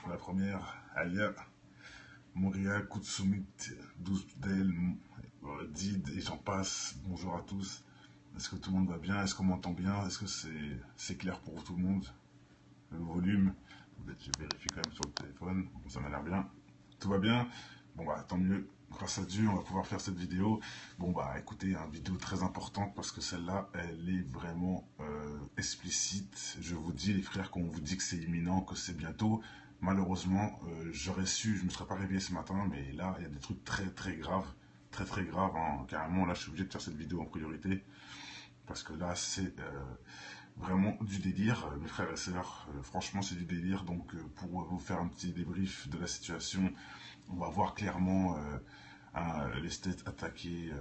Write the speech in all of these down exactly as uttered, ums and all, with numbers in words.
la première, Alia, Montréal, Koutsumit, Dousdel, Did et j'en passe. Bonjour à tous. Est-ce que tout le monde va bien? Est-ce qu'on m'entend bien? Est-ce que c'est c'est clair pour tout le monde? Le volume, je vérifie quand même sur le téléphone. Bon, ça m'a l'air bien. Tout va bien? Bon bah tant mieux. Grâce à Dieu, on va pouvoir faire cette vidéo. Bon bah écoutez, une vidéo très importante parce que celle-là, elle est vraiment euh, explicite. Je vous dis les frères, quand on vous dit que c'est imminent, que c'est bientôt, malheureusement, euh, j'aurais su, je ne me serais pas réveillé ce matin, mais là, il y a des trucs très très graves, très très graves. Hein. Carrément, là, je suis obligé de faire cette vidéo en priorité parce que là, c'est euh, vraiment du délire, mes frères et sœurs. Euh, franchement, c'est du délire. Donc, euh, pour vous faire un petit débrief de la situation, on va voir clairement euh, hein, les States attaquer,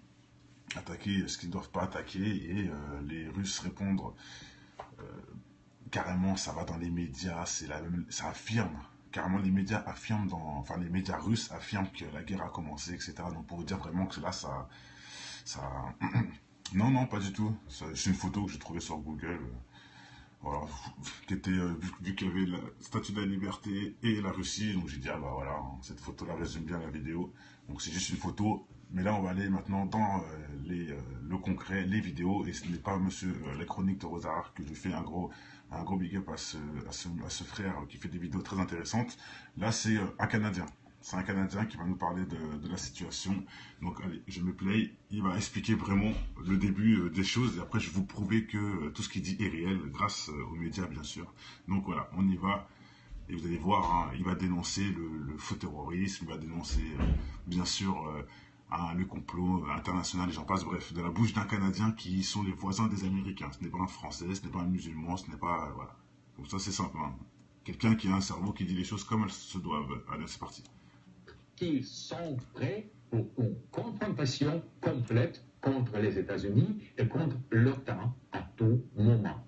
euh, attaquer ce qu'ils ne doivent pas attaquer et euh, les Russes répondre. Euh, carrément, ça va dans les médias, c'est la même, ça affirme. Carrément, les médias affirment, dans, enfin les médias russes affirment que la guerre a commencé, et cetera. Donc pour vous dire vraiment que là, ça, ça, non, non, pas du tout. C'est une photo que j'ai trouvée sur Google. Voilà, qui était, euh, vu, vu qu'il y avait la statue de la liberté et la Russie, donc j'ai dit, ah bah voilà, hein, cette photo-là résume bien la vidéo. Donc c'est juste une photo, mais là on va aller maintenant dans euh, les, euh, le concret, les vidéos, et ce n'est pas monsieur euh, la chronique de Rosard que je fais un gros, un gros big up à ce, à ce, à ce frère qui fait des vidéos très intéressantes. Là c'est euh, un Canadien. C'est un Canadien qui va nous parler de, de la situation. Donc allez, je me play. Il va expliquer vraiment le début euh, des choses. Et après, je vais vous prouver que euh, tout ce qu'il dit est réel, grâce euh, aux médias, bien sûr. Donc voilà, on y va. Et vous allez voir, hein, il va dénoncer le, le faux terrorisme. Il va dénoncer, euh, bien sûr, euh, hein, le complot international, et j'en passe. Bref, de la bouche d'un Canadien qui sont les voisins des Américains. Ce n'est pas un Français, ce n'est pas un musulman, ce n'est pas... Euh, voilà. Comme ça, c'est simple. Hein. Quelqu'un qui a un cerveau qui dit les choses comme elles se doivent. Allez, c'est parti. Qu'ils sont prêts pour une confrontation complète contre les États-Unis et contre l'OTAN à tout moment.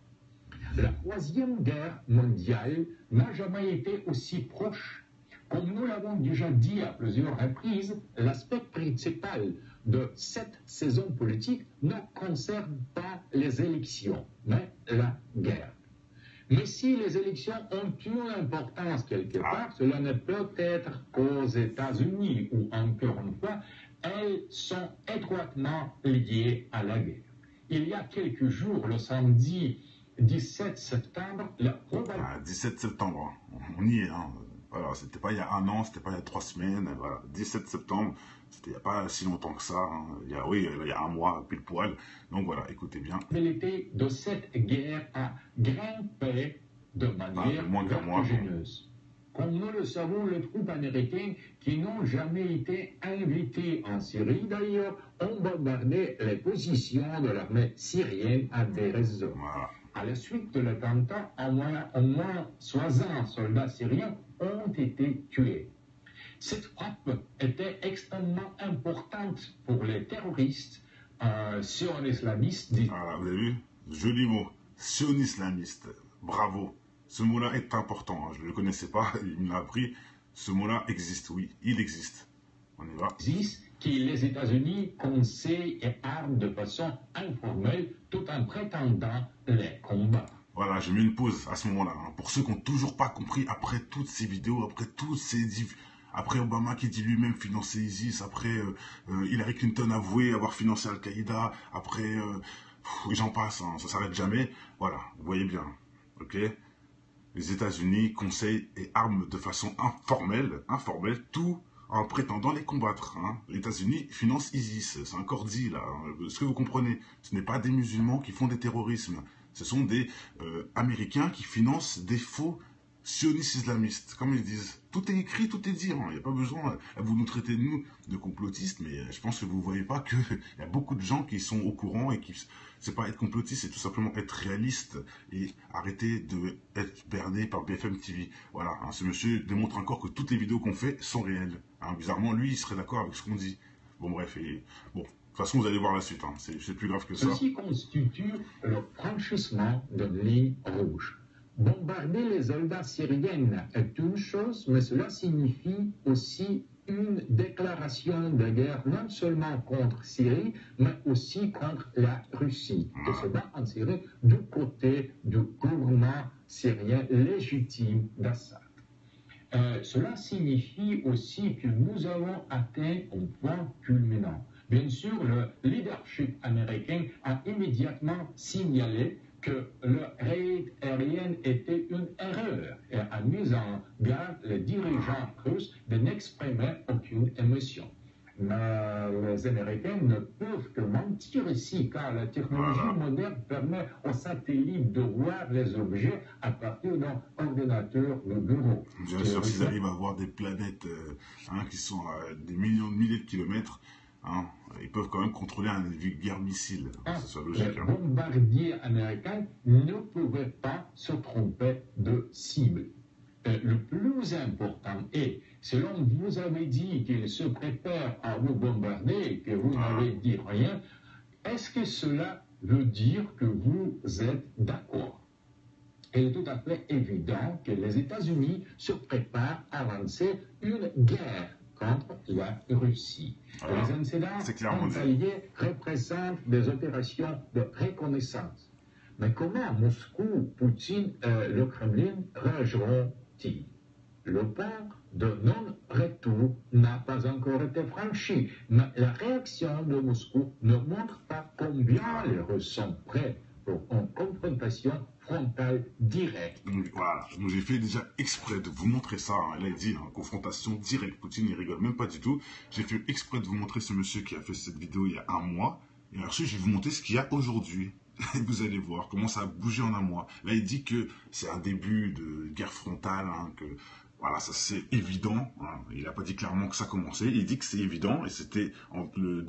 La Troisième Guerre mondiale n'a jamais été aussi proche. Comme nous l'avons déjà dit à plusieurs reprises, l'aspect principal de cette saison politique ne concerne pas les élections, mais la guerre. Mais si les élections ont une importance quelque part, cela ne peut être qu'aux États-Unis, où encore une fois, elles sont étroitement liées à la guerre. Il y a quelques jours, le samedi dix-sept septembre, la probabilité... Ah, dix-sept septembre, on y est, hein. Voilà, c'était pas il y a un an, c'était pas il y a trois semaines, voilà, dix-sept septembre, c'était il n'y a pas si longtemps que ça, hein. Il y a, oui, il y a un mois, pile poil, donc voilà, écoutez bien. La probabilité de cette guerre a grimpé de manière ah, vertigineuse. Comme nous le savons, les troupes américaines qui n'ont jamais été invitées en Syrie, d'ailleurs, ont bombardé les positions de l'armée syrienne à des raisons. Voilà. À la suite de l'attentat, au moins, au moins soixante soldats syriens ont été tués. Cette frappe était extrêmement importante pour les terroristes euh, sion-islamistes. Ah, vous avez vu? Joli mot. Sion-islamiste. Bravo. Ce mot-là est important. Hein. Je ne le connaissais pas, il me l'a appris. Ce mot-là existe, oui, il existe. On y va. Qui les États-Unis conseillent et arment de façon informelle tout en prétendant les combattre. Voilà, je mets une pause à ce moment-là. Hein. Pour ceux qui n'ont toujours pas compris, après toutes ces vidéos, après tous ces... Après Obama qui dit lui-même financer ISIS, après euh, euh, Hillary Clinton avoué avoir financé Al-Qaïda, après... Euh, j'en passe, hein, ça s'arrête jamais. Voilà, vous voyez bien, ok? Les États-Unis conseillent et arment de façon informelle, informelle, tout en prétendant les combattre. Hein. Les États-Unis financent ISIS, c'est encore dit là. Hein. Est-ce que vous comprenez? Ce n'est pas des musulmans qui font des terrorismes. Ce sont des euh, Américains qui financent des faux sionistes islamistes, comme ils disent. Tout est écrit, tout est dit. Hein. Il n'y a pas besoin, vous nous traitez, nous, de complotistes, mais je pense que vous ne voyez pas qu'il y a beaucoup de gens qui sont au courant et qui... C'est pas être complotiste, c'est tout simplement être réaliste et arrêter d'être berné par B F M T V. Voilà, hein, ce monsieur démontre encore que toutes les vidéos qu'on fait sont réelles. Hein, bizarrement, lui, il serait d'accord avec ce qu'on dit. Bon, bref, et... bon... De toute façon, vous allez voir la suite, hein. C'est plus grave que ça. Ceci constitue le franchissement d'une ligne rouge. Bombarder les soldats syriens est une chose, mais cela signifie aussi une déclaration de guerre non seulement contre Syrie, mais aussi contre la Russie, qui se bat en Syrie du côté du gouvernement syrien légitime d'Assad. Euh, cela signifie aussi que nous avons atteint un point culminant. Bien sûr, le leadership américain a immédiatement signalé que le raid aérien était une erreur et a mis en garde les dirigeants russes de n'exprimer aucune émotion. Mais les Américains ne peuvent que mentir ici, car la technologie moderne permet aux satellites de voir les objets à partir d'un ordinateur de bureau. Bien sûr, s'ils arrivent à voir des planètes euh, hein, qui sont à des millions de milliers de kilomètres, hein, ils peuvent quand même contrôler un guerre missile. Ah, C'est ça logique. les Hein. bombardiers américains ne pouvaient pas se tromper de cible. Euh, le plus important est, selon vous avez dit qu'il se prépare à vous bombarder et que vous Ah. n'avez dit rien, est-ce que cela veut dire que vous êtes d'accord? Il est tout à fait évident que les États-Unis se préparent à lancer une guerre contre la Russie. Alors, les incidents c'est clairement dit. frontaliers représentent des opérations de reconnaissance. Mais comment Moscou, Poutine et le Kremlin réagiront-ils? Le point de non-retour n'a pas encore été franchi, mais la réaction de Moscou ne montre pas combien les Russes sont prêts pour une confrontation frontale directe. Donc voilà, donc j'ai fait déjà exprès de vous montrer ça, hein. Elle a dit, hein, confrontation directe, Poutine il rigole même pas du tout. J'ai fait exprès de vous montrer ce monsieur qui a fait cette vidéo il y a un mois, et ensuite je vais vous montrer ce qu'il y a aujourd'hui. Vous allez voir comment ça a bougé en un mois. Là il dit que c'est un début de guerre frontale, hein, que voilà, ça c'est évident, hein. Il n'a pas dit clairement que ça commençait, il dit que c'est évident, et c'était le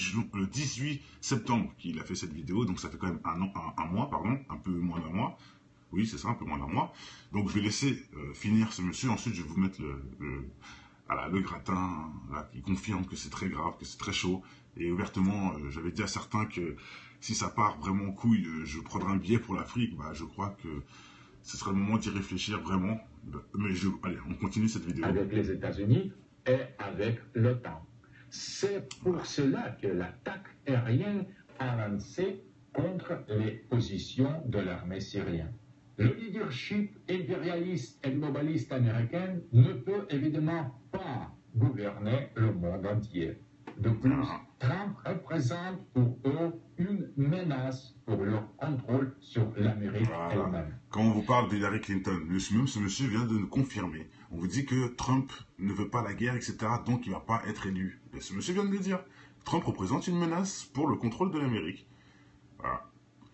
dix-huit septembre qu'il a fait cette vidéo, donc ça fait quand même un, an, un, un mois, pardon, un peu moins d'un mois. Oui, c'est ça, un peu moins d'un mois. Donc je vais laisser euh, finir ce monsieur, ensuite je vais vous mettre le, le, voilà, le gratin, là, qui confirme que c'est très grave, que c'est très chaud, et ouvertement, euh, j'avais dit à certains que si ça part vraiment en couille, euh, je prendrai un billet pour l'Afrique, bah, je crois que ce serait le moment d'y réfléchir vraiment. Mais je, allez, on continue cette vidéo. Avec les États-Unis et avec l'OTAN. C'est pour cela que l'attaque aérienne a lancé contre les positions de l'armée syrienne. Le leadership impérialiste et globaliste américain ne peut évidemment pas gouverner le monde entier. De plus, Trump représente pour eux une menace pour leur contrôle sur l'Amérique voilà. elle-même. Quand on vous parle d'Hillary Clinton, même ce monsieur vient de nous confirmer. On vous dit que Trump ne veut pas la guerre, et cetera. Donc il ne va pas être élu. Et ce monsieur vient de le dire. Trump représente une menace pour le contrôle de l'Amérique. Voilà.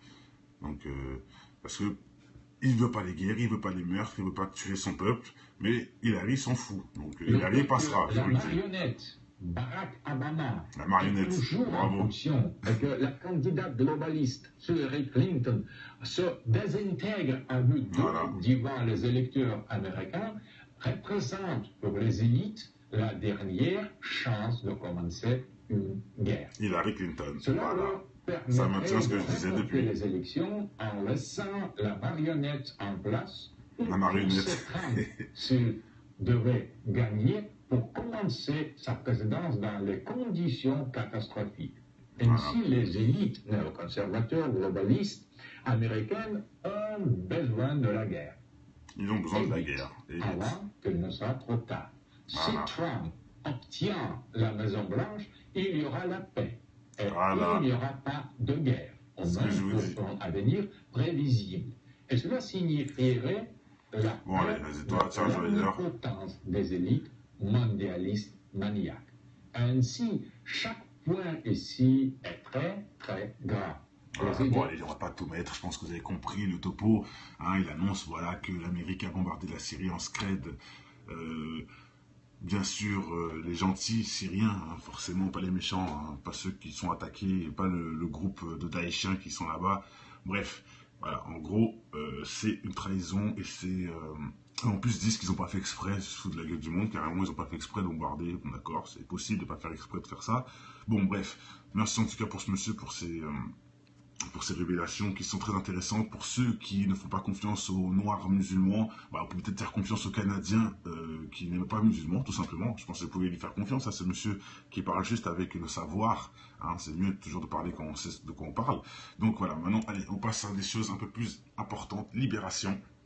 Donc, euh, parce que il ne veut pas les guerres, il ne veut pas les meurtres, il ne veut pas tuer son peuple. Mais Hillary s'en fout. Donc Hillary passera. La marionnette Barack Obama, la marionnette, toujours bravo. en fonction, et que la candidate globaliste Hillary Clinton se désintègre à vue d'eux voilà. devant les électeurs américains, représente pour les élites la dernière chance de commencer une guerre. Hillary Clinton, Cela voilà. leur permettrait Ça maintient ce que de je disais remporter depuis. les élections en laissant la marionnette en place. La marionnette. C'est Trump, s'il devait gagner, pour commencer sa présidence dans les conditions catastrophiques. Ainsi, Voilà. les élites néoconservateurs globalistes américaines ont besoin de la guerre. Ils ont besoin de la Et guerre. Et avant qu'il ne soit trop tard. Voilà. Si Trump obtient la Maison-Blanche, il y aura la paix. Et Voilà. il n'y aura pas de guerre, au Ce que moins je vous dis. pour un avenir prévisible. Et cela signifierait la Bon, allez, vas-y, toi, tiens, je vais dire. potence des élites mondialistes maniaques. Ainsi, chaque point ici est très, très grave. Voilà. Les Bon, idées- allez, on va pas tout mettre. Je pense que vous avez compris le topo. Hein, il annonce voilà, que l'Amérique a bombardé la Syrie en scred. Euh, bien sûr, euh, les gentils syriens, hein, forcément, pas les méchants, hein, pas ceux qui sont attaqués, pas le, le groupe de Daeshiens qui sont là-bas. Bref, voilà, en gros, euh, c'est une trahison et c'est... Euh, en plus, ils disent qu'ils n'ont pas fait exprès, ils se foutent de la gueule du monde, carrément, ils n'ont pas fait exprès de bombarder, bon d'accord, c'est possible de ne pas faire exprès de faire ça. Bon, bref, merci en tout cas pour ce monsieur, pour ses... Euh, pour ces révélations qui sont très intéressantes. Pour ceux qui ne font pas confiance aux Noirs musulmans, bah, on peut peut-être faire confiance aux Canadiens euh, qui n'aiment pas musulmans, tout simplement. Je pense que vous pouvez lui faire confiance à ce monsieur qui parle juste avec le savoir. Hein, c'est mieux toujours de parler quand on sait de quoi on parle. Donc voilà, maintenant, allez, on passe à des choses un peu plus importantes. Libération.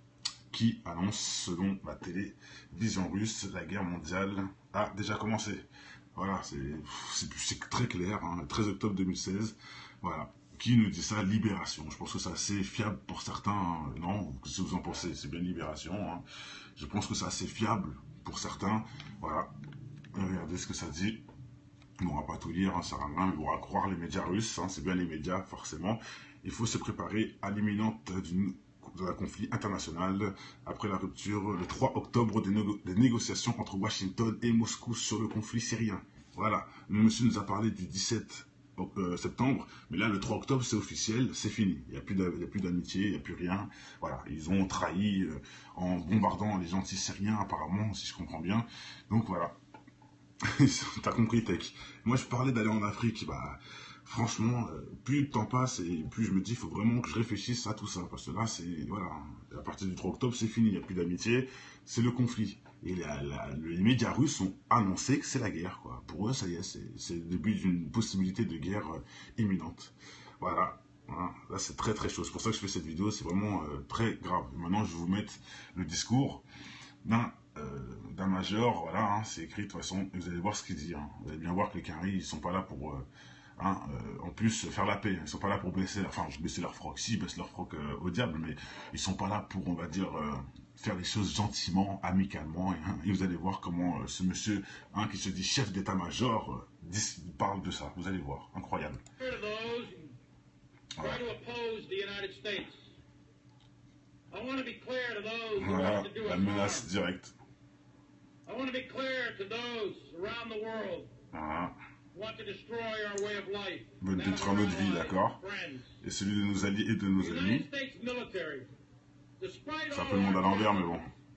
qui annonce, selon la télévision russe, la guerre mondiale a déjà commencé. Voilà, c'est très clair, hein, treize octobre deux mille seize, voilà. Qui nous dit ça? Libération. Je pense que c'est assez fiable pour certains. Hein. Non, qu'est-ce que vous en pensez? C'est bien Libération. Hein. Je pense que c'est assez fiable pour certains. Voilà. Regardez ce que ça dit. On ne va pas tout lire, hein, ça sert à rien, on va croire les médias russes, hein, c'est bien les médias, forcément. Il faut se préparer à l'imminente d'un conflit international après la rupture le trois octobre des, négo des négociations entre Washington et Moscou sur le conflit syrien. Voilà. Le monsieur nous a parlé du dix-sept septembre, mais là le trois octobre c'est officiel, c'est fini, il n'y a plus d'amitié, il n'y a plus rien, voilà, ils ont trahi euh, en bombardant les gentils syriens apparemment, si je comprends bien, donc voilà, t'as compris Tech. Moi je parlais d'aller en Afrique, bah franchement, euh, plus le temps passe et plus je me dis, il faut vraiment que je réfléchisse à tout ça, parce que là c'est, voilà, à partir du trois octobre c'est fini, il n'y a plus d'amitié, c'est le conflit. Et la, la, les médias russes ont annoncé que c'est la guerre, quoi. Pour eux, ça y est, c'est le début d'une possibilité de guerre euh, imminente. Voilà. Voilà. Là, c'est très très chaud. C'est pour ça que je fais cette vidéo. C'est vraiment euh, très grave. Maintenant, je vais vous mettre le discours d'un euh, major. Voilà, hein, c'est écrit de toute façon. Vous allez voir ce qu'il dit. Hein. Vous allez bien voir que les Qataris, ils sont pas là pour... Euh, Hein, euh, en plus, faire la paix. Ils sont pas là pour baisser, enfin, baisser leur froc. Si, ils baissent leur froc euh, au diable, mais ils sont pas là pour, on va dire, euh, faire les choses gentiment, amicalement. Et, hein, et vous allez voir comment euh, ce monsieur, hein, qui se dit chef d'état-major, euh, parle de ça. Vous allez voir, incroyable. Voilà, voilà la menace directe. Voilà. Veut détruire notre vie, d'accord? Et celui de nos alliés et de nos ennemis. C'est un peu le monde à l'envers, mais bon.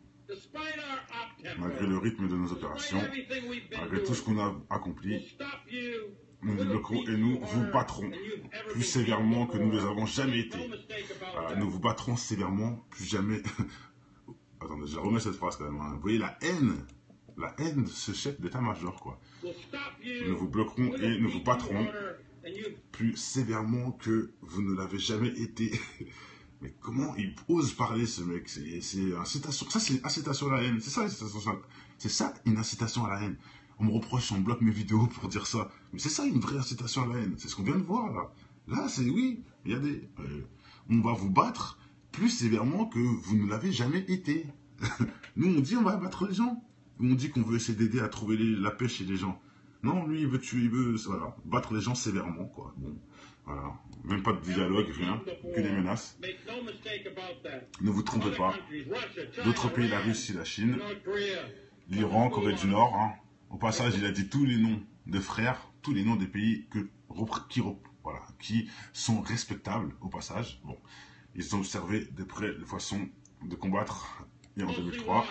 Malgré le rythme de nos opérations, malgré tout ce qu'on a accompli, nous nous bloquerons et nous vous battrons plus sévèrement que nous ne les avons jamais été. Voilà, nous vous battrons sévèrement, plus jamais... Attendez, je remets cette phrase quand même. Hein. Vous voyez la haine La haine de ce chef d'état-major, quoi. Nous vous bloquerons et nous vous battrons plus sévèrement que vous ne l'avez jamais été. Mais comment il ose parler, ce mec? C'est incitation. Ça, c'est incitation à la haine. C'est ça, c'est ça, une incitation à la haine. On me reproche, on bloque mes vidéos pour dire ça. Mais c'est ça, une vraie incitation à la haine. C'est ce qu'on vient de voir, là. Là, c'est oui, il y a des... Euh, on va vous battre plus sévèrement que vous ne l'avez jamais été. Nous, on dit on va battre les gens. On dit qu'on veut essayer d'aider à trouver les, la paix chez les gens. Non, lui, il veut tuer, il veut voilà, battre les gens sévèrement, quoi. Bon, voilà. Même pas de dialogue, rien, que des menaces. Ne vous trompez pas. D'autres pays, la Russie, la Chine, l'Iran, Corée du Nord. Hein. Au passage, il a dit tous les noms de frères, tous les noms des pays que, qui, voilà, qui sont respectables, au passage. Bon, ils ont observé de près de façon de combattre. Et en deux mille trois,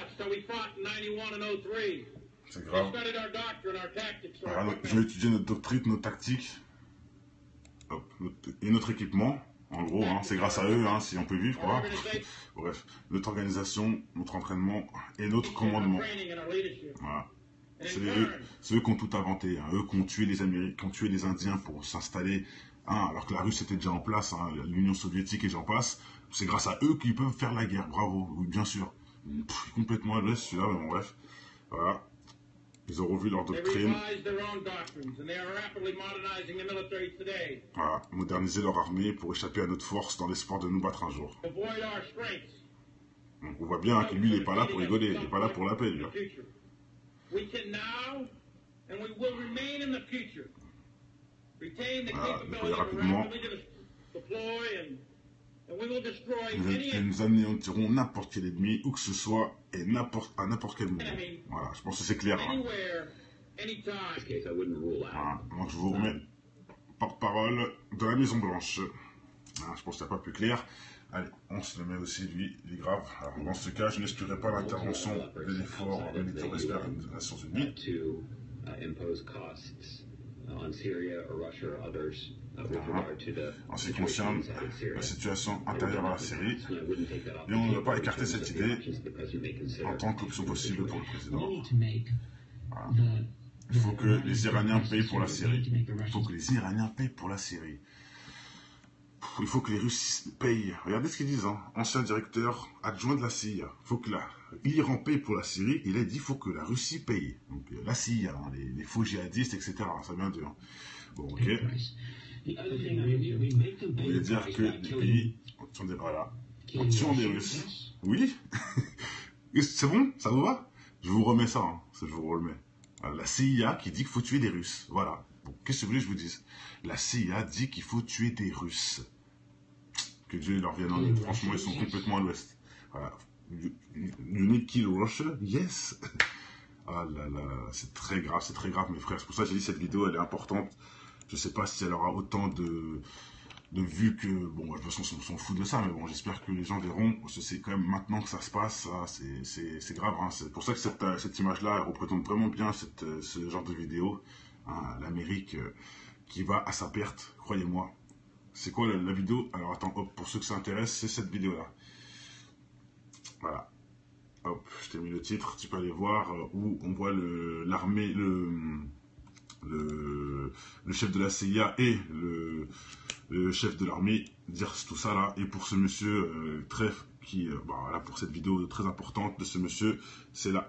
c'est grave. Voilà, donc, je vais étudier notre doctrine, nos tactiques hop, notre, et notre équipement. En gros, hein, c'est grâce à eux hein, si on peut vivre. Quoi. Bref, notre organisation, notre entraînement et notre commandement. Voilà. C'est eux, eux qui ont tout inventé. Hein, eux qui ont tué les Américains, qui ont tué les Indiens pour s'installer. Hein, alors que la Russie était déjà en place, hein, l'Union soviétique et j'en passe. C'est grâce à eux qu'ils peuvent faire la guerre. Bravo, oui, bien sûr. Pff, complètement à l'ouest celui-là, mais bon, bref. Voilà. Ils ont revu leur doctrine. Voilà. Moderniser leur armée pour échapper à notre force dans l'espoir de nous battre un jour. Donc on voit bien que lui, il n'est pas là pour rigoler. Il n'est pas là pour la paix, lui. Voilà. Déployer rapidement. Et nous anéantirons n'importe quel ennemi, où que ce soit, et n'importe à n'importe quel moment. Voilà, je pense que c'est clair. Hein. Voilà. Donc je vous remets porte-parole de la Maison Blanche. Voilà, je pense qu'il n'y a pas plus clair. Allez, on se le met aussi, lui, il est grave. Alors, dans ce cas, je n'exclurai pas l'intervention de l'effort militaire des Nations Unies. Voilà. En ce qui concerne la situation intérieure à la Syrie, et on ne va pas écarter cette idée en tant qu'option possible pour le président. Voilà. Il faut que les Iraniens payent pour la Syrie. Il faut que les Iraniens payent pour la Syrie. il faut que les Russes payent. Regardez ce qu'ils disent, hein. Ancien directeur adjoint de la C I A. Il faut que la... l'Iran paye pour la Syrie. Il a dit qu'il faut que la Russie paye. Donc euh, la C I A, hein, les, les faux djihadistes, et cetera. Ça vient d'eux. Hein. Bon, ok. Vous voulez dire que les pays sont des... Voilà. Tuant des Russes. Oui. C'est bon? Ça vous va? Je vous remets ça. Hein. Je vous remets. La C I A qui dit qu'il faut tuer des Russes. Voilà. Bon, qu'est-ce que vous voulez que je vous dise? La C I A dit qu'il faut tuer des Russes. Que Dieu leur vienne en aide. Franchement, ils sont complètement à l'ouest. Voilà. You, you need kill Russia? Yes. Ah là là, c'est très grave, c'est très grave, mes frères. C'est pour ça que j'ai dit cette vidéo, elle est importante. Je sais pas si elle aura autant de, de vues que... Bon, de toute façon, on s'en fout de ça, mais bon, j'espère que les gens verront. C'est quand même maintenant que ça se passe, ça, c'est grave. Hein. C'est pour ça que cette, cette image-là, elle représente vraiment bien cette, ce genre de vidéo. Hein, l'Amérique euh, qui va à sa perte, croyez-moi. C'est quoi la, la vidéo? Alors attends, hop, pour ceux que ça intéresse, c'est cette vidéo-là. Voilà. Hop, je t'ai mis le titre, tu peux aller voir, euh, où on voit l'armée, le, le, le, le chef de la C I A et le, le chef de l'armée dire tout ça là. Et pour ce monsieur euh, Treff, qui, euh, bah, voilà, pour cette vidéo très importante de ce monsieur, c'est là.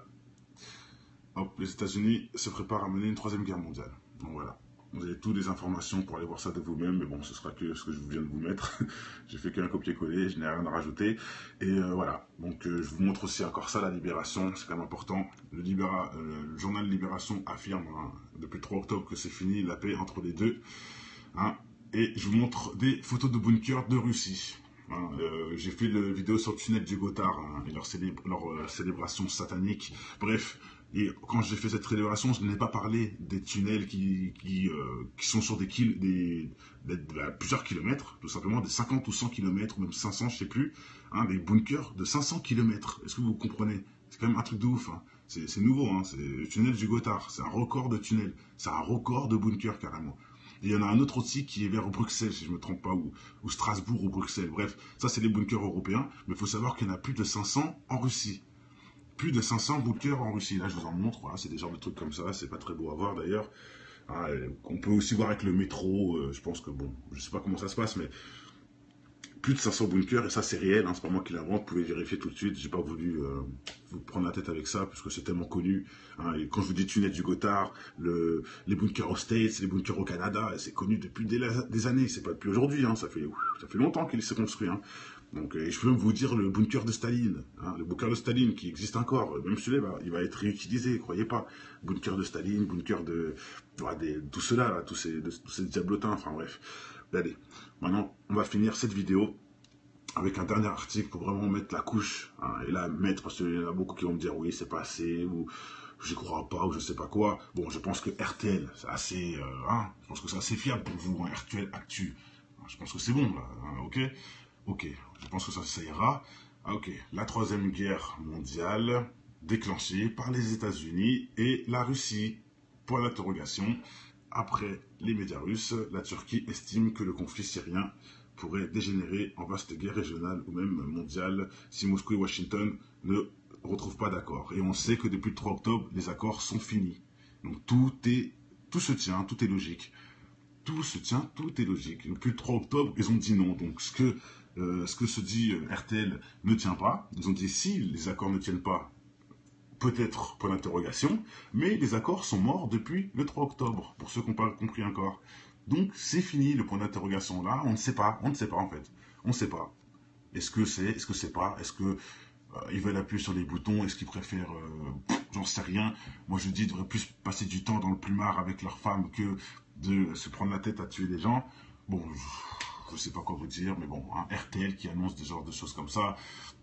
Hop, les États-Unis se préparent à mener une troisième guerre mondiale. Donc voilà. Vous avez toutes les informations pour aller voir ça de vous-même, mais bon, ce sera que ce que je viens de vous mettre. J'ai fait qu'un copier-coller, je n'ai rien à rajouter. Et euh, voilà, donc euh, je vous montre aussi encore ça, la Libération, c'est quand même important. Le, Libéra, euh, le journal Libération affirme hein, depuis le trois octobre que c'est fini, la paix entre les deux. Hein, et je vous montre des photos de bunkers de Russie. Hein, euh, J'ai fait une vidéo sur le tunnel du Gothard hein, et leur, célébr leur euh, célébration satanique. Bref. Et quand j'ai fait cette célébration, je n'ai pas parlé des tunnels qui, qui, euh, qui sont sur des, des, des, des, des plusieurs kilomètres, tout simplement des cinquante ou cent kilomètres, ou même cinq cents, je ne sais plus, hein, des bunkers de cinq cents kilomètres. Est-ce que vous comprenez? C'est quand même un truc de ouf. Hein. C'est nouveau, hein. C'est le tunnel du Gothard. C'est un record de tunnel. C'est un record de bunkers, carrément. Et il y en a un autre aussi qui est vers Bruxelles, si je ne me trompe pas, ou, ou Strasbourg ou Bruxelles. Bref, ça, c'est les bunkers européens. Mais il faut savoir qu'il y en a plus de cinq cents en Russie. Plus de cinq cents bunkers en Russie. Là, je vous en montre. Voilà, c'est des genres de trucs comme ça. C'est pas très beau à voir d'ailleurs. Hein, on peut aussi voir avec le métro. Euh, je pense que bon, je sais pas comment ça se passe, mais plus de cinq cents bunkers. Et ça, c'est réel. Hein, c'est pas moi qui l'invente. Vous pouvez vérifier tout de suite. J'ai pas voulu euh, vous prendre la tête avec ça puisque c'est tellement connu. Hein, et quand je vous dis tunnel du Gothard, le, les bunkers aux States, les bunkers au Canada, c'est connu depuis des, des années. C'est pas depuis aujourd'hui. Hein, ça fait ça fait longtemps qu'il s'est construit. Hein. Donc, et je peux même vous dire le bunker de Staline, hein, le bunker de Staline qui existe encore, même celui-là, il va être réutilisé, croyez pas. Bunker de Staline, bunker de, ouais, des, tout cela, là, tous ces, de, tous ces diablotins, enfin bref. Allez, maintenant, on va finir cette vidéo avec un dernier article pour vraiment mettre la couche, hein, et là, mettre, parce qu'il y en a beaucoup qui vont me dire, oui, c'est pas assez, ou je crois pas, ou je sais pas quoi. Bon, je pense que R T L, c'est assez, euh, hein, je pense que c'est assez fiable pour vous, hein, R T L Actu. Je pense que c'est bon, là, hein, ok? Ok, je pense que ça, ça ira. Ah, ok, la troisième guerre mondiale déclenchée par les États-Unis et la Russie. Point d'interrogation. Après les médias russes, la Turquie estime que le conflit syrien pourrait dégénérer en vaste guerre régionale ou même mondiale si Moscou et Washington ne retrouvent pas d'accord. Et on sait que depuis le trois octobre, les accords sont finis. Donc tout est, tout se tient, tout est logique. Tout se tient, tout est logique. Depuis le trois octobre, ils ont dit non. Donc ce que Euh, ce que se dit euh, R T L ne tient pas. Ils ont dit si les accords ne tiennent pas, peut-être pour l'interrogation, mais les accords sont morts depuis le trois octobre, pour ceux qui n'ont pas compris encore. Donc c'est fini le point d'interrogation là, on ne sait pas, on ne sait pas en fait, on ne sait pas. Est-ce que c'est, est-ce que c'est pas, est-ce que euh, ils veulent appuyer sur les boutons, est-ce qu'ils préfèrent, euh, j'en sais rien. Moi je dis, ils devraient plus passer du temps dans le plumard avec leurs femmes que de se prendre la tête à tuer des gens. Bon, je ne sais pas quoi vous dire, mais bon, hein, R T L qui annonce des genres de choses comme ça,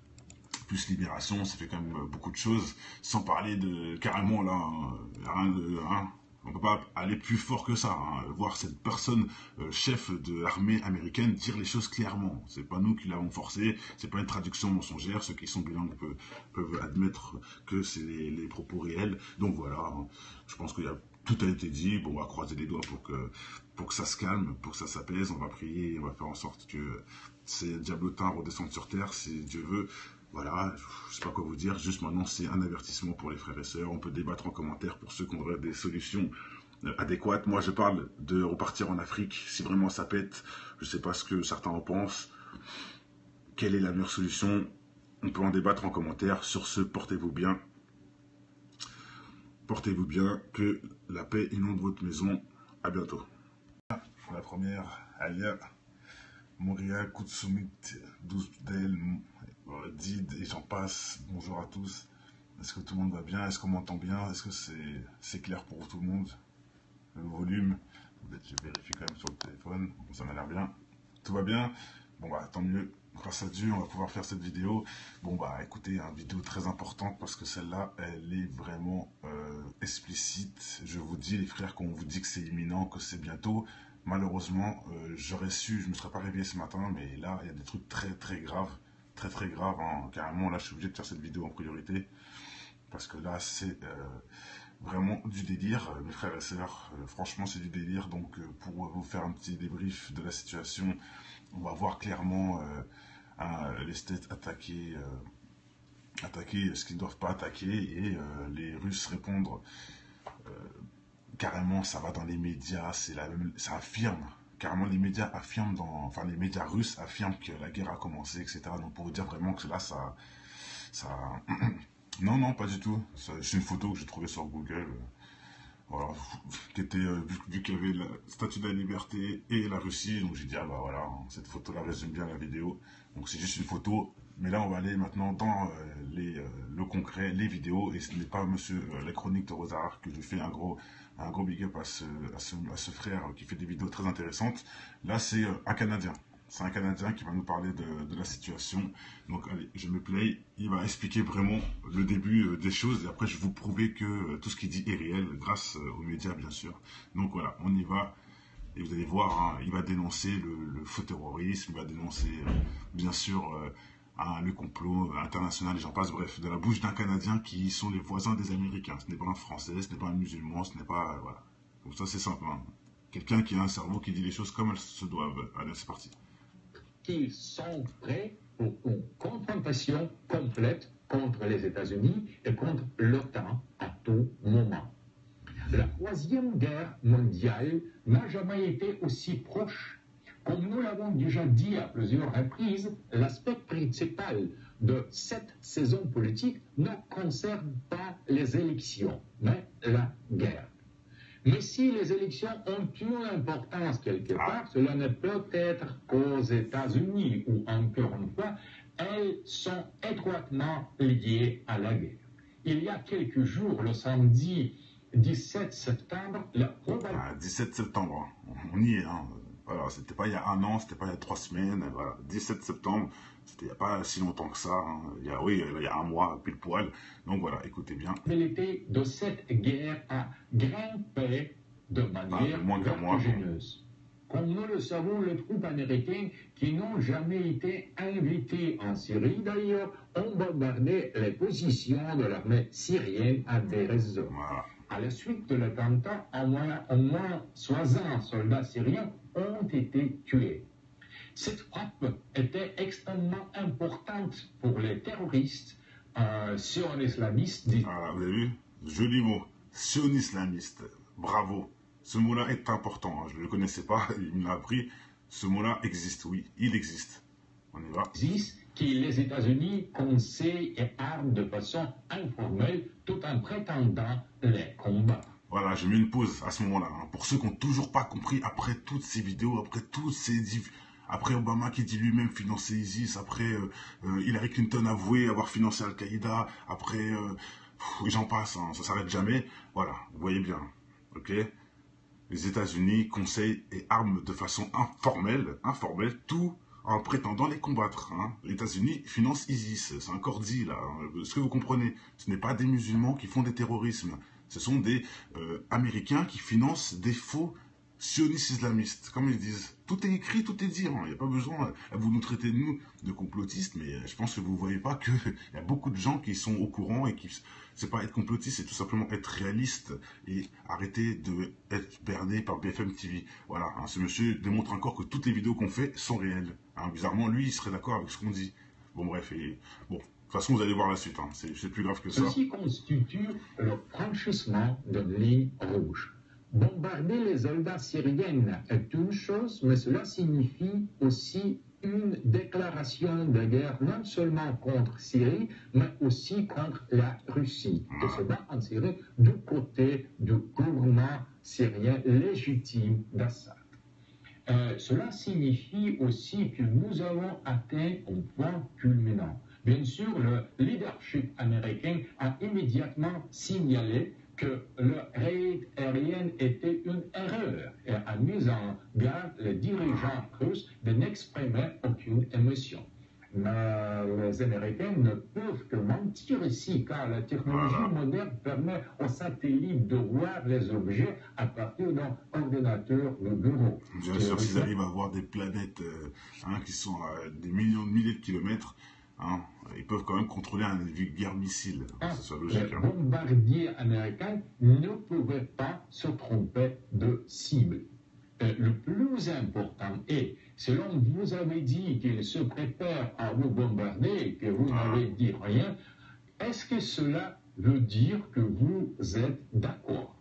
plus Libération, ça fait quand même beaucoup de choses, sans parler de, carrément là, hein, de, hein, on ne peut pas aller plus fort que ça, hein, voir cette personne, euh, chef de l'armée américaine, dire les choses clairement. C'est pas nous qui l'avons forcé, c'est pas une traduction mensongère, ceux qui sont bilingues peuvent, peuvent admettre que c'est les, les propos réels. Donc voilà, hein, je pense qu'il y a tout a été dit. Bon, on va croiser les doigts pour que, pour que ça se calme, pour que ça s'apaise. On va prier, on va faire en sorte que ces diablotins redescendent sur terre, si Dieu veut. Voilà, je sais pas quoi vous dire. Juste maintenant, c'est un avertissement pour les frères et sœurs. On peut débattre en commentaire pour ceux qui auraient des solutions euh, adéquate. Moi, je parle de repartir en Afrique si vraiment ça pète. Je ne sais pas ce que certains en pensent. Quelle est la meilleure solution? On peut en débattre en commentaire. Sur ce, portez-vous bien. Portez-vous bien. Que la paix inonde votre maison. À bientôt. Pour la première, Alia, Montréal, Koutsumit, Dousdel, Did et j'en passe. Bonjour à tous. Est-ce que tout le monde va bien? Est-ce qu'on m'entend bien? Est-ce que c'est c'est clair pour tout le monde? Le volume, je vérifie quand même sur le téléphone. Bon, ça m'a l'air bien. Tout va bien? Bon bah tant mieux. Grâce à Dieu, on va pouvoir faire cette vidéo. Bon bah écoutez, une vidéo très importante parce que celle-là, elle est vraiment euh, explicite. Je vous dis les frères, quand on vous dit que c'est imminent, que c'est bientôt, malheureusement, euh, j'aurais su, je ne me serais pas réveillé ce matin, mais là, il y a des trucs très très graves, très très graves. Hein. Carrément, là, je suis obligé de faire cette vidéo en priorité parce que là, c'est euh, vraiment du délire, mes frères et sœurs. Euh, franchement, c'est du délire. Donc, euh, pour vous faire un petit débrief de la situation, on va voir clairement euh, hein, les States attaquer, euh, attaquer ce qu'ils ne doivent pas attaquer et euh, les Russes répondre. Euh, carrément, ça va dans les médias, c'est la même, ça affirme. Carrément, les médias affirment, dans, enfin les médias russes affirment que la guerre a commencé, et cetera. Donc pour vous dire vraiment que là, ça, ça, non, non, pas du tout. C'est une photo que j'ai trouvée sur Google. Voilà, qui était, euh, vu, vu qu'il y avait la Statue de la Liberté et la Russie, donc j'ai dit, ah bah voilà, hein, cette photo-là résume bien la vidéo. Donc c'est juste une photo, mais là on va aller maintenant dans euh, les, euh, le concret, les vidéos, et ce n'est pas monsieur euh, la chronique de Rosard que je fais un gros, un gros big up à ce, à, ce, à ce frère qui fait des vidéos très intéressantes. Là c'est euh, un Canadien. C'est un Canadien qui va nous parler de, de la situation. Donc allez, je me play. Il va expliquer vraiment le début euh, des choses. Et après, je vais vous prouver que euh, tout ce qu'il dit est réel, grâce euh, aux médias, bien sûr. Donc voilà, on y va. Et vous allez voir, hein, il va dénoncer le, le faux terrorisme. Il va dénoncer, euh, bien sûr, euh, hein, le complot international. Et j'en passe, bref, de la bouche d'un Canadien qui sont les voisins des Américains. Ce n'est pas un Français, ce n'est pas un musulman, ce n'est pas... Euh, voilà. Donc ça, c'est simple. Hein. Quelqu'un qui a un cerveau qui dit les choses comme elles se doivent. Allez, c'est parti. Qu'ils sont prêts pour une confrontation complète contre les États-Unis et contre l'OTAN à tout moment. La troisième guerre mondiale n'a jamais été aussi proche. Comme nous l'avons déjà dit à plusieurs reprises, l'aspect principal de cette saison politique ne concerne pas les élections, mais la guerre. Mais si les élections ont une importance quelque part, cela ne peut être qu'aux États-Unis, où, encore une fois, elles sont étroitement liées à la guerre. Il y a quelques jours, le samedi dix-sept septembre, la probabilité... Ah, dix-sept septembre, on y est. Hein. Voilà, c'était pas il y a un an, c'était pas il y a trois semaines. Voilà, dix-sept septembre, c'était il n'y a pas si longtemps que ça. Hein. Il y a, oui, il y a un mois, pile poil. Donc voilà, écoutez bien. La probabilité de cette guerre a grimpé de manière ah, moins vertigineuse. Comme nous le savons, les troupes américaines qui n'ont jamais été invitées en Syrie, d'ailleurs, ont bombardé les positions de l'armée syrienne à Deir ez-Zor. Voilà. À la suite de l'attentat, au moins, au moins soixante soldats syriens ont été tués. Cette frappe était extrêmement importante pour les terroristes euh, sion-islamistes. Ah, vous avez vu? Joli mot. Sion-islamiste. Bravo. Ce mot-là est important. Hein. Je ne le connaissais pas, il me l'a appris. Ce mot-là existe, oui, il existe. On y va. Qui les États-Unis conseillent et arment de façon informelle tout en prétendant les combats. Voilà, j'ai mis une pause à ce moment-là. Hein. Pour ceux qui n'ont toujours pas compris, après toutes ces vidéos, après toutes ces... Après Obama qui dit lui-même financer ISIS, après euh, euh, Hillary Clinton avoué avoir financé Al-Qaïda, après... Euh, j'en passe, hein, ça s'arrête jamais. Voilà, vous voyez bien, ok? Les États-Unis conseillent et arment de façon informelle, informelle, tout en prétendant les combattre. Hein. Les États-Unis financent ISIS, c'est encore dit là. Est-ce que vous comprenez? Ce n'est pas des musulmans qui font des terrorismes. Ce sont des euh, Américains qui financent des faux sionistes islamistes, comme ils disent. Tout est écrit, tout est dit. Il hein. n'y a pas besoin, vous nous traitez de nous de complotistes, mais je pense que vous ne voyez pas qu'il y a beaucoup de gens qui sont au courant et qui... C'est pas être complotiste, c'est tout simplement être réaliste et arrêter d'être berné par B F M T V. Voilà, hein, ce monsieur démontre encore que toutes les vidéos qu'on fait sont réelles. Hein, bizarrement, lui, il serait d'accord avec ce qu'on dit. Bon, bref, et bon, de toute façon, vous allez voir la suite, hein, c'est plus grave que ça. Ceci constitue le franchissement d'une ligne rouge. bombarder les soldats syriens est une chose, mais cela signifie aussi une déclaration de guerre non seulement contre Syrie, mais aussi contre la Russie. Et cela en Syrie du côté du gouvernement syrien légitime d'Assad. Euh, cela signifie aussi que nous avons atteint un point culminant. Bien sûr, le leadership américain a immédiatement signalé que le raid aérien était une erreur et a mis en garde les dirigeants russes de n'exprimer aucune émotion. Mais les Américains ne peuvent que mentir ici, car la technologie moderne permet aux satellites de voir les objets à partir d'un ordinateur de bureau. Bien sûr, s'ils arrivent à voir des planètes euh, hein, qui sont à des millions de milliers de kilomètres, hein, ils peuvent quand même contrôler un guerre missile. Ah, ça soit logique. Les hein. bombardiers américains ne pouvaient pas se tromper de cible. Euh, le plus important est, selon vous avez dit qu'ils se préparent à vous bombarder et que vous Ah. n'avez dit rien, est-ce que cela veut dire que vous êtes d'accord?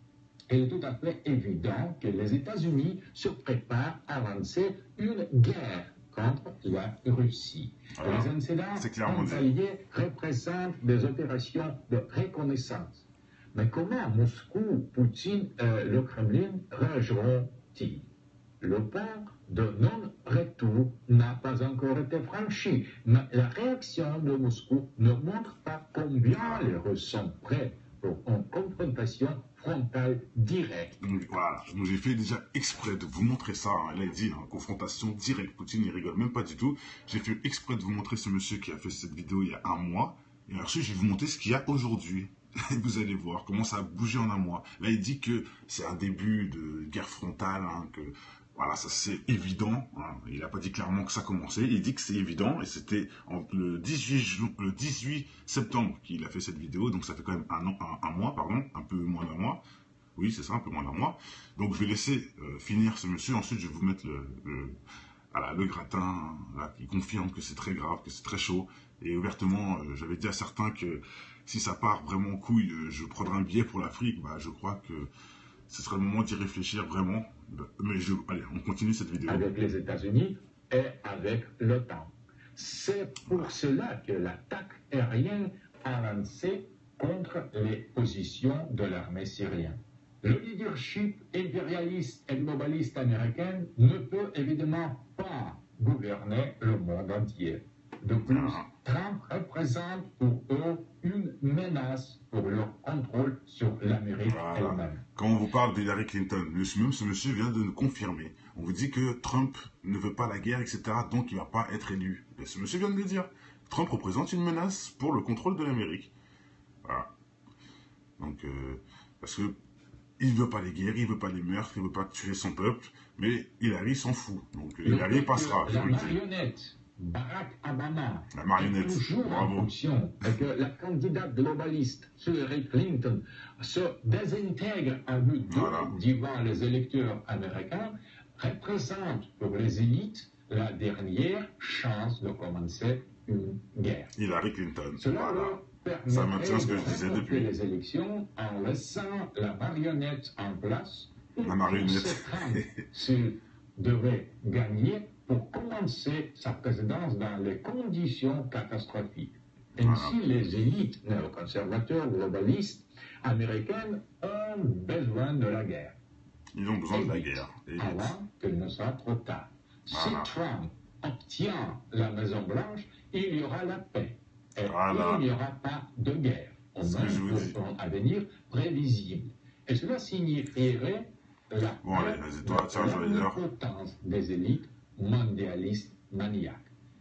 Il est tout à fait évident que les États-Unis se préparent à lancer une guerre contre la Russie. Ah, Les incidents c'est clairement dit. frontaliers représentent des opérations de reconnaissance. Mais comment Moscou, Poutine et le Kremlin réagiront-ils? Le point de non-retour n'a pas encore été franchi, mais la réaction de Moscou ne montre pas combien les Russes sont prêts pour une confrontation frontale directe. Donc voilà, donc j'ai fait déjà exprès de vous montrer ça, hein. Elle a dit, hein, confrontation directe, Poutine il rigole même pas du tout. J'ai fait exprès de vous montrer ce monsieur qui a fait cette vidéo il y a un mois, et ensuite je vais vous montrer ce qu'il y a aujourd'hui. Vous allez voir comment ça a bougé en un mois. Là il dit que c'est un début de guerre frontale, hein, que voilà, ça c'est évident, hein. Il n'a pas dit clairement que ça commençait, il dit que c'est évident, et c'était le dix-huit, le dix-huit septembre qu'il a fait cette vidéo, donc ça fait quand même un, an, un, un mois, pardon, un peu moins d'un mois. Oui, c'est ça, un peu moins d'un mois. Donc je vais laisser euh, finir ce monsieur, ensuite je vais vous mettre le, le, voilà, le gratin, là, qui confirme que c'est très grave, que c'est très chaud, et ouvertement, euh, j'avais dit à certains que si ça part vraiment en couille, euh, je prendrai un billet pour l'Afrique, bah je crois que ce serait le moment d'y réfléchir vraiment. Mais je, allez, on continue cette vidéo. Avec les États-Unis et avec l'OTAN. C'est pour cela que l'attaque aérienne a lancé contre les positions de l'armée syrienne. Le leadership impérialiste et globaliste américain ne peut évidemment pas gouverner le monde entier. De plus, Trump représente pour eux une menace pour leur contrôle sur l'Amérique Voilà. elle-même. Quand on vous parle d'Hillary Clinton, même ce monsieur vient de nous confirmer. On vous dit que Trump ne veut pas la guerre, et cetera, donc il ne va pas être élu. Et ce monsieur vient de le dire. Trump représente une menace pour le contrôle de l'Amérique. Voilà. Donc, euh, parce que il ne veut pas les guerres, il ne veut pas les meurtres, il ne veut pas tuer son peuple, mais Hillary s'en fout. Donc Le Hillary fait passera, que je la vous le dis. marionnette Barack Obama La marionnette, est toujours bravo. en fonction et que la candidate globaliste Hillary Clinton se désintègre à vue d'eux Voilà. devant les électeurs américains représente pour les élites la dernière chance de commencer une guerre. Hillary Clinton, Cela voilà. leur permettrait Ça maintient ce que de je disais remporter depuis. les élections en laissant la marionnette en place. La marionnette. C'est Trump, s'il devait gagner, pour commencer sa présidence dans les conditions catastrophiques. Ainsi, Voilà. les élites néoconservateurs globalistes américaines ont besoin de la guerre. Ils ont besoin de la Et vite, guerre. Et vite. Avant qu'il ne soit trop tard. Voilà. Si Trump obtient la Maison-Blanche, il y aura la paix. Et Voilà. il n'y aura pas de guerre, au Ce que moins je vous dis. pour un avenir prévisible. Et cela signifierait la Bon, allez, vas-y, toi, tiens, je vais dire. potence des élites mondialistes maniaques.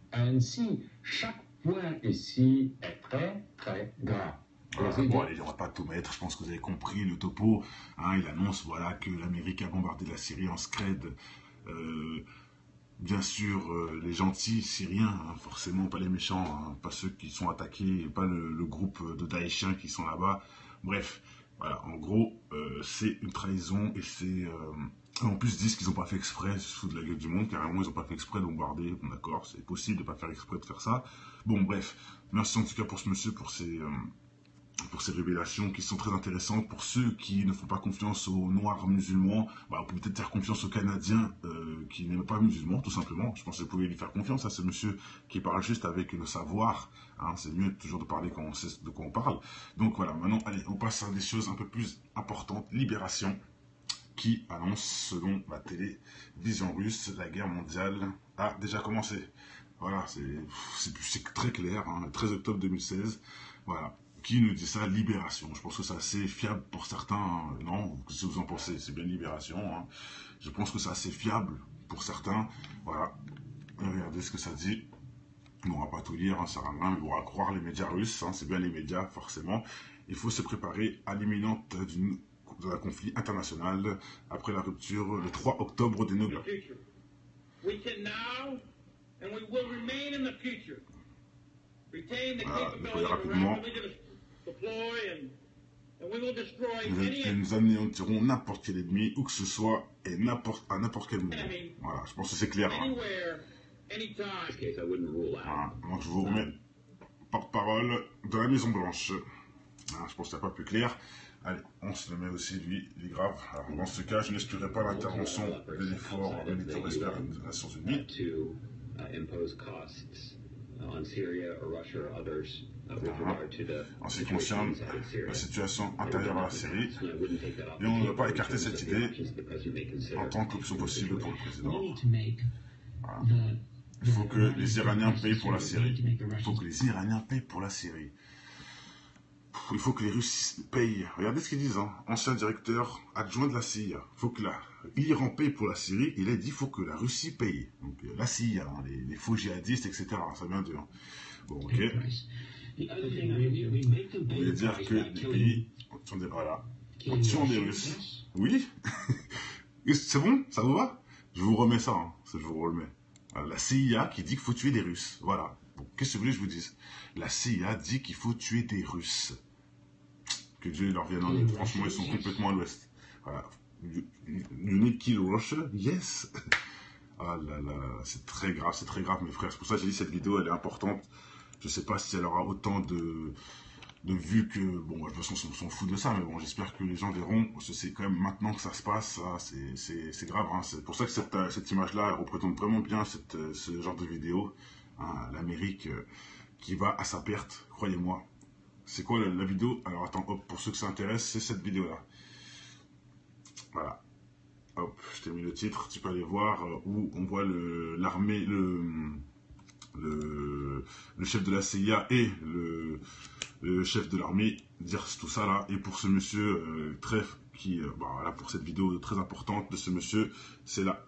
Ainsi, chaque point ici est très, très grave. Voilà. Les Bon, idées- allez, on va pas tout mettre, je pense que vous avez compris le topo. Hein, il annonce voilà, que l'Amérique a bombardé la Syrie en scred. Euh, bien sûr, euh, les gentils syriens, hein, forcément, pas les méchants, hein, pas ceux qui sont attaqués, pas le, le groupe de Daeshiens qui sont là-bas. Bref, voilà, en gros, euh, c'est une trahison et c'est... Euh, en plus, ils disent qu'ils n'ont pas fait exprès, sous de la gueule du monde, carrément, ils n'ont pas fait exprès de bombarder. Bon, d'accord, c'est possible de ne pas faire exprès de faire ça. Bon, bref, merci en tout cas pour ce monsieur, pour ses... Euh, pour ces révélations qui sont très intéressantes. Pour ceux qui ne font pas confiance aux Noirs musulmans, bah, vous pouvez peut-être faire confiance aux Canadiens euh, qui n'aiment pas musulmans, tout simplement. Je pense que vous pouvez lui faire confiance à ce monsieur qui parle juste avec le savoir. Hein, c'est mieux toujours de parler quand on sait de quoi on parle. Donc voilà, maintenant, allez, on passe à des choses un peu plus importantes. Libération, qui annonce, selon la télévision russe, la guerre mondiale a déjà commencé. Voilà, c'est très clair, hein, le treize octobre deux mille seize, voilà. Qui nous dit ça? Libération. Je pense que c'est assez fiable pour certains. Hein. Non, qu'est-ce que vous en pensez? C'est bien Libération. Hein. Je pense que c'est assez fiable pour certains. Voilà. Et regardez ce que ça dit. On ne va pas tout lire, hein, ça sert à rien, mais on va croire les médias russes. Hein, c'est bien les médias, forcément. Il faut se préparer à l'imminente d'un conflit international après la rupture le trois octobre des Nobel. Voilà, déployer rapidement. Et nous anéantirons n'importe quel ennemi, où que ce soit, et n'importe à n'importe quel moment. Voilà, je pense que c'est clair. Hein. Voilà, donc je vous remets porte-parole de la Maison Blanche. Voilà, je pense que c'est pas plus clair. Allez, on se le met aussi, lui, il est grave. Alors, dans ce cas, je n'exclurai pas l'intervention de l'effort militaire des Nations Unies. En ce qui concerne la situation intérieure à la Syrie, et on ne va pas écarter cette idée en tant qu'option possible pour le président. Voilà. Il faut que les Iraniens payent pour la Syrie. Il faut que les Iraniens payent pour la Syrie. Il faut que les Russes payent. Regardez ce qu'ils disent, hein. Ancien directeur adjoint de la C I A. Il faut que l'Iran paye pour la Syrie. Il a dit qu'il faut que la Russie paye. Donc la C I A, hein, les, les faux djihadistes, et cetera. Ça vient d'eux. Hein. Bon, ok. Vous voulez dire que les pays sont des voilà, tuant des Russes. Oui. C'est bon? Ça vous va? Je vous remets ça. Hein. Je vous remets. La C I A qui dit qu'il faut tuer des Russes. Voilà. Bon, qu'est-ce que vous voulez que je vous dise? La C I A dit qu'il faut tuer des Russes. Que Dieu leur vienne en aide. Franchement, ils sont complètement à l'ouest. Voilà. You, you need kill Russia? Yes. Ah là là, c'est très grave, c'est très grave, mes frères. C'est pour ça que j'ai dit cette vidéo, elle est importante. Je sais pas si elle aura autant de, de vues que... Bon, de toute façon, on s'en fout de ça, mais bon, j'espère que les gens verront. C'est quand même maintenant que ça se passe, c'est grave. Hein. C'est pour ça que cette, cette image-là, elle représente vraiment bien cette, ce genre de vidéo. Hein, l'Amérique euh, qui va à sa perte, croyez-moi. C'est quoi la, la vidéo? Alors attends, hop, pour ceux que ça intéresse, c'est cette vidéo-là. Voilà. Hop, je t'ai mis le titre, tu peux aller voir, euh, où on voit l'armée, le, le, le chef de la C I A et le, le chef de l'armée dire tout ça là. Et pour ce monsieur, euh, très, qui, euh, bah, voilà, pour cette vidéo très importante de ce monsieur, c'est là.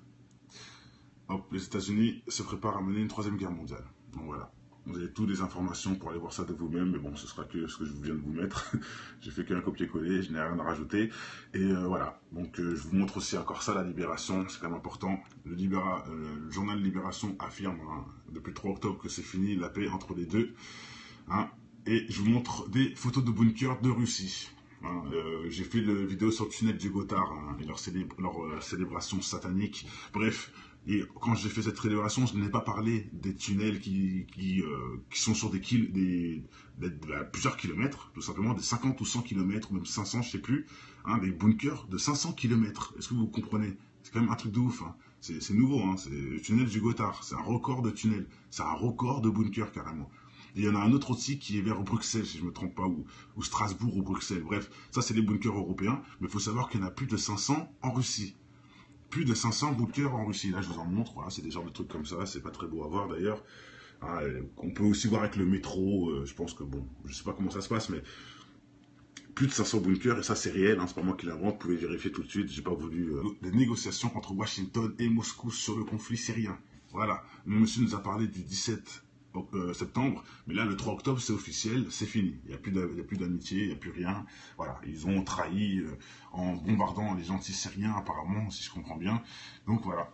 Hop, les États-Unis se préparent à mener une troisième guerre mondiale. Donc voilà. Vous avez toutes les informations pour aller voir ça de vous-même, mais bon, ce sera que ce que je viens de vous mettre. J'ai fait qu'un copier-coller, je n'ai rien à rajouter. Et euh, voilà, donc euh, je vous montre aussi encore ça, la Libération, c'est quand même important. Le, Libéra, euh, le journal Libération affirme hein, depuis le trois octobre que c'est fini, la paix entre les deux. Hein, et je vous montre des photos de bunkers de Russie. Hein, euh, J'ai fait une vidéo sur le tunnel du Gothard hein, et leur, célébr leur euh, célébration satanique. Bref. Et quand j'ai fait cette célébration, je n'ai pas parlé des tunnels qui, qui, euh, qui sont sur des, kil des, des, des plusieurs kilomètres, tout simplement des cinquante ou cent kilomètres, ou même cinq cents, je ne sais plus, hein, des bunkers de cinq cents kilomètres. Est-ce que vous comprenez? C'est quand même un truc de ouf. Hein. C'est nouveau, hein. C'est le tunnel du Gothard. C'est un record de tunnel. C'est un record de bunkers, carrément. Et il y en a un autre aussi qui est vers Bruxelles, si je ne me trompe pas, ou, ou Strasbourg ou Bruxelles. Bref, ça, c'est les bunkers européens. Mais il faut savoir qu'il y en a plus de cinq cents en Russie. Plus de cinq cents bunkers en Russie. Là, je vous en montre. Voilà, c'est des genres de trucs comme ça. C'est pas très beau à voir d'ailleurs. Ah, on peut aussi voir avec le métro. Euh, je pense que bon, je sais pas comment ça se passe, mais plus de cinq cents bunkers. Et ça, c'est réel. Hein, c'est pas moi qui l'invente. Vous pouvez vérifier tout de suite. J'ai pas voulu. Euh, des négociations entre Washington et Moscou sur le conflit syrien. Voilà. Le monsieur nous a parlé du dix-sept septembre, mais là le trois octobre c'est officiel, c'est fini, il n'y a plus d'amitié, il n'y a plus rien, voilà, ils ont trahi euh, en bombardant les gentils syriens apparemment, si je comprends bien, donc voilà,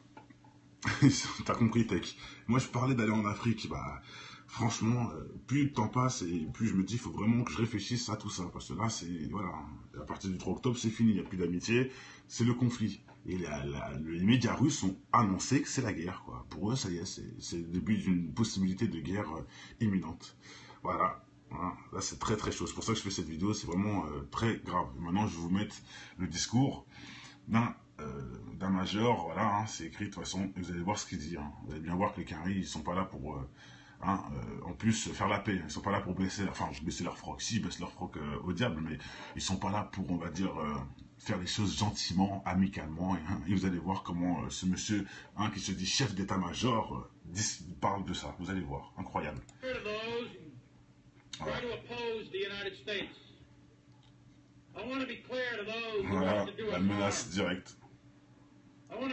t'as compris Tech. Moi je parlais d'aller en Afrique, bah franchement, euh, plus le temps passe et plus je me dis, il faut vraiment que je réfléchisse à tout ça, parce que là c'est, voilà, à partir du trois octobre c'est fini, il n'y a plus d'amitié, c'est le conflit. Et la, la, les médias russes ont annoncé que c'est la guerre, quoi. Pour eux, ça y est, c'est le début d'une possibilité de guerre euh, imminente. Voilà. Voilà. Là, c'est très très chaud. C'est pour ça que je fais cette vidéo. C'est vraiment euh, très grave. Maintenant, je vais vous mettre le discours d'un euh, major. Voilà, hein, c'est écrit de toute façon. Vous allez voir ce qu'il dit. Hein. Vous allez bien voir que les Qataris, ils sont pas là pour, euh, hein, euh, en plus, faire la paix. Ils sont pas là pour baisser, enfin, baisser leur froc. Si, ils baissent leur froc euh, au diable, mais ils sont pas là pour, on va dire, euh, faire les choses gentiment, amicalement. Et, hein, et vous allez voir comment euh, ce monsieur, hein, qui se dit chef d'état-major, euh, dit, parle de ça. Vous allez voir, incroyable. Voilà, voilà la menace directe. Voilà.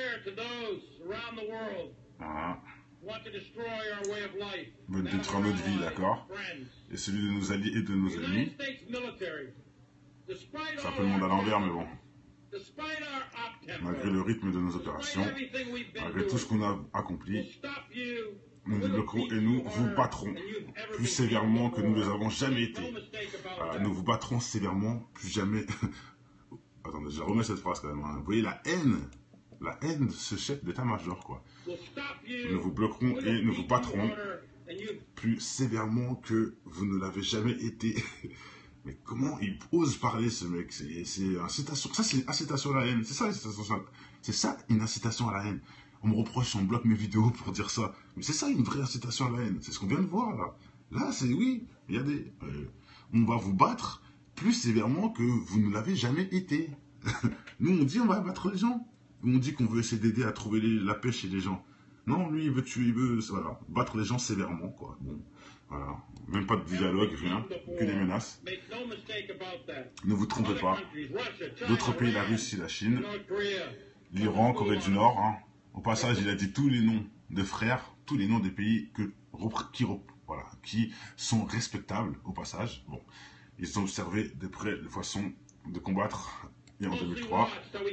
Veut détruire notre vie, d'accord? Et celui de nos alliés et de nos ennemis. C'est un peu le monde à l'envers, mais bon. Malgré le rythme de nos opérations, malgré tout ce qu'on a accompli, nous nous bloquerons et nous vous battrons plus sévèrement que nous ne les avons jamais été. Voilà, nous vous battrons sévèrement plus jamais. Attendez, je remets cette phrase quand même. Hein. Vous voyez la haine, la haine de ce chef d'état-major, quoi. Nous vous bloquerons et nous vous battrons plus sévèrement que vous ne l'avez jamais été. Mais comment il ose parler, ce mec? C'est incitation. Ça, c'est incitation à la haine. C'est ça, c'est ça, une incitation à la haine. On me reproche, on bloque mes vidéos pour dire ça. Mais c'est ça, une vraie incitation à la haine. C'est ce qu'on vient de voir, là. Là, c'est oui, regardez. Euh, on va vous battre plus sévèrement que vous ne l'avez jamais été. Nous, on dit on va battre les gens. On dit qu'on veut essayer d'aider à trouver les, la paix chez les gens. Non, lui, il veut tuer, il veut voilà, battre les gens sévèrement, quoi. Bon, voilà. Même pas de dialogue, rien, que des menaces. Ne vous trompez pas. D'autres pays, la Russie, la Chine, l'Iran, Corée du Nord. Hein. Au passage, il a dit tous les noms de frères, tous les noms des pays que, qui, voilà, qui sont respectables, au passage. Bon, ils ont observé de près les façons de combattre. Et en deux mille trois,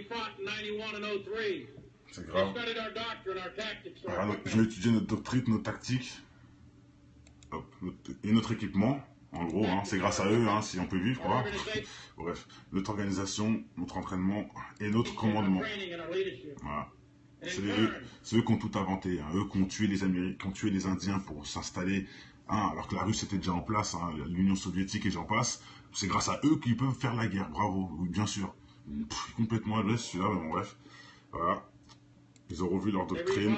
c'est grave. Alors, je vais étudier notre doctrine, nos tactiques, hop, notre, et notre équipement. En gros, hein, c'est grâce à eux, hein, si on peut vivre, quoi. Bref, notre organisation, notre entraînement et notre commandement. Voilà. C'est eux, eux qui ont tout inventé, hein, eux qui ont tué les Américains, qui ont tué les Indiens pour s'installer, hein, alors que la Russie était déjà en place, hein, l'Union soviétique et j'en passe. C'est grâce à eux qu'ils peuvent faire la guerre, bravo, oui, bien sûr. Pff, complètement à l'ouest, celui-là, mais bon, bref. Voilà. Ils ont revu leur doctrine.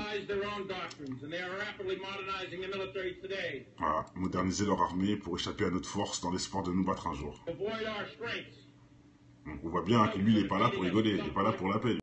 Voilà. Moderniser leur armée pour échapper à notre force dans l'espoir de nous battre un jour. Donc on voit bien hein, que lui, il n'est pas là pour rigoler, il n'est pas là pour la paix.